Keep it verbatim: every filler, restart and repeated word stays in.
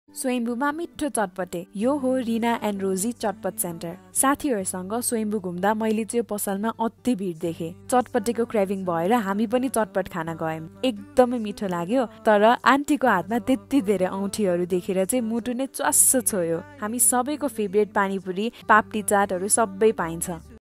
स्वयम्भूमा मिठो चटपटे। यो हो रिना एन्ड रोजी चटपट सेन्टर। साथीहरूसँग स्वयम्भू घुम्दा मैले चाहिँ पसलमा अति भिड देखेँ। चटपटेको क्रेभिङ भएर हामी पनि चटपट खान गयौँ। एकदमै मिठो लाग्यो, तर आन्टीको हातमा त्यति धेरै औँठीहरू देखेर चाहिँ मुटु नै च्वास्स छोयो। हामी सबैको फेभरेट पानीपुरी, पापडी चाटहरू सबै पाइन्छ।